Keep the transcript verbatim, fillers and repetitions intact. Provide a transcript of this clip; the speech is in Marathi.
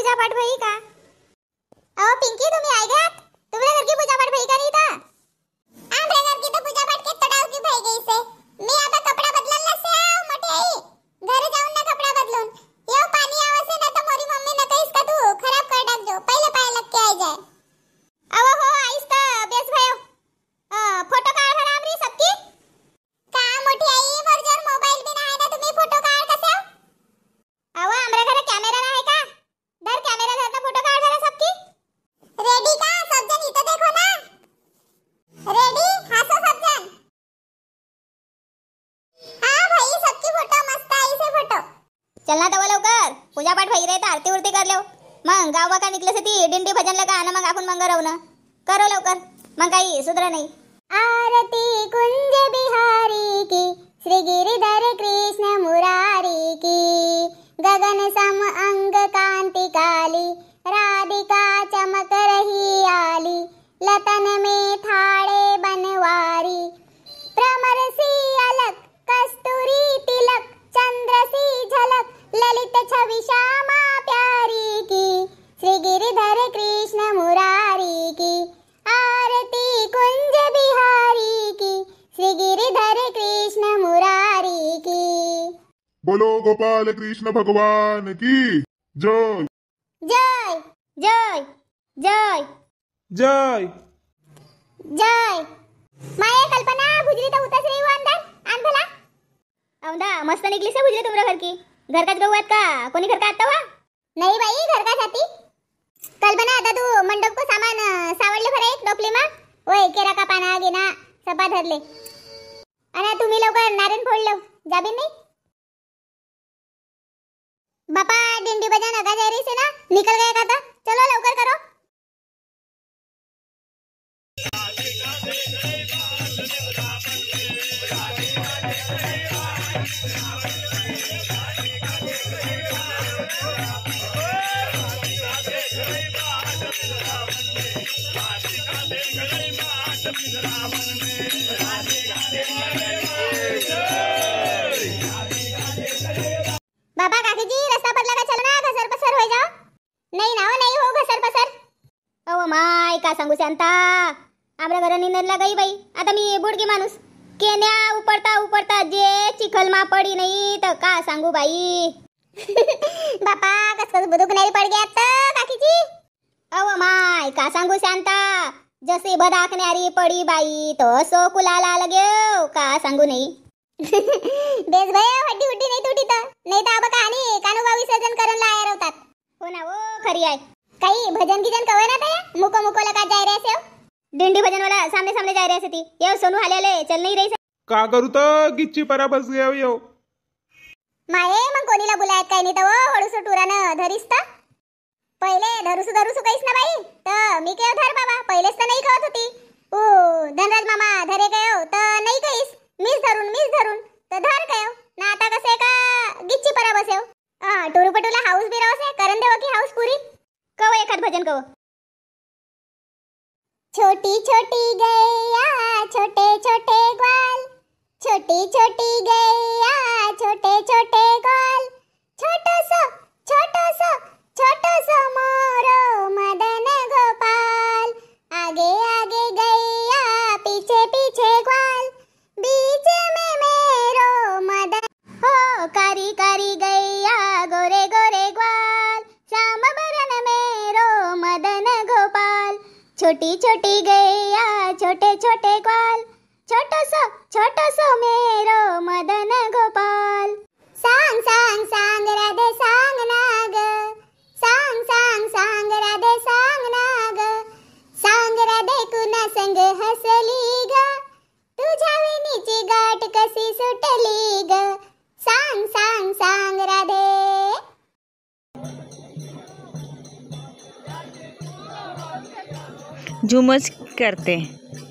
पूजा पाठ भई का? अहो पिंकी तुम्ही ऐकत, तुमच्या घर की पूजा पाठ भई का नहीं था? आमरे घर की तो पूजा पाठ के तड़ाव की भई गई से। मी आता कपड़ा बदलला से आव मोठी आई, घरे जाऊन ना कपड़ा बदलून येव पाणी आवसे ना तो मोरी मम्मी न कहीस का तू खराब कर टाकजो, पहिले पाय लग के आई जाए। अहो हो आईस त बेस भयो, फोटो काढ भरा आमरी सबकी का मोठी आई वरजर मोबाईल बी नाही ना, तुम्ही फोटो काढ कसे? अहो आमरे घरे कॅमेरा नाही का? दर कॅमेरा धरता फोटो काढ भरा सबकी। रेडी का सब जन इथे देखो ना, रेडी हसो सब जन। हां भाई सबकी फोटो मस्त आई से फोटो। चलना तवा लवकर, पूजा पाठ भई रहे तर आरती उरती कर लेव, मग गाव का निकले से ती दिंडी भजन लगा ना, मग आपण मंग राहू ना, करो लवकर, मग काही सुधरा नाही। आरती कुंज बिहारी की, श्री गिरिधर कृष्ण मुरारी की, गगन सम अंग कांति काली, राधिका चमक रही आली, लतन में थाड़े बनवारी, प्रमर सी अलक कस्तूरी तिलक, चंद्र सी झलक ललित छवि श्यामा प्यारी की, श्री गिरिधर कृष्ण मुरारी की, आरती कुंज बिहारी की, श्री गिरिधर कृष्ण मुरारी की। बोलो गोपाल कृष्ण भगवान की जय जय जय जय जय जय। माये कल्पना भुजरी तो उतस रही हो अंदर, आन भला औंदा मस्त निकली से भुजरी तुमरा घर की, घर का गौत का कोनी घर का आता हुआ? नहीं भाई घर का साथी। कल्पना आता तू मंडप को सामान सावडले भरा एक टोपली मा, ओय केरा का पाना गिना सपा धरले, आणि तुम्ही लवकर नारायण फोडलो जाबी नाही। बापा दिंडी बजान अगा जा रही से ना, निकल गए का था, चलो लवकर करो। बाबा काकी जी रस्ता पर लगा चलो ना, घसर पसर हो जाओ। नहीं ना हो नहीं हो घसर पसर। ओ माय का सांगू शांता, आमरा घर निंदला गई बाई, आता मी बुडगी माणूस केन्या उपडता उपडता जे चिखल मा पडी नाही तर का सांगू बाई। बापा कस कस बुदुक नाही पड गया तर काकी जी। ओ माय का सांगू शांता, जसे बदाखण्यारी पडी बाई तो सो कुलाला लगेव, का सांगू नाही। बेस भया हड्डी हुड्डी नाही तुटी तर नाही तर अब कहाणी कानोबा विसर्जन करून लाया रवतात। हो ना वो खरी आहे, काही भजन गिजन कवे ना तया मुको मुको लगा जाय रहे से, दिंडी भजन वाला सामने सामने जाय रहे से ती येव सोनू हालेले चल नहीं रही से का करू तर गिच्ची परा बस गया यो माये, मग कोणीला बुलायत काय नाही तर वो हळूसो टुरानं धरीस तर पहिले धरूसू धरूसू कहीस ना बाई, तर मी केव धर बाबा, पहिलेच तर नाही कहत होती ओ धनराज मामा धरे गयो तर नाही कहीस, मीच धरून मीच धरून तर धर गयो ना, आता कसे का गिच्ची परा बसेव। हां टुरू पटूला हाऊस बी रावसे करन देव की हाऊस पूरी कव एखाद भजन कव। छोटी छोटी गैया छोटे छोटे ग्वाल, छोटी छोटी गैया छोटे छोटे ग्वाल, छोटो सो छोटो सो छोटो सो मोरो मदन गोपाल, आगे आगे गैया पीछे पीछे ग्वाल, बीच में मेरो मदन हो, कारी कारी गैया गोरे गोरे ग्वाल, श्याम बरन मेरो मदन गोपाल, छोटी छोटी गैया छोटे छोटे ग्वाल, छोटो सो छोटो सो मेरो मदन गोपाल। सांग सांग सांग राधे सांग नाग, सांग सांग सांग राधे सांग नाग, सांग राधे कुणा संग हसली ग, तुझ्या विणीची गाठ कशी सुटली ग, सांग सांग सांग राधे। झुमच करते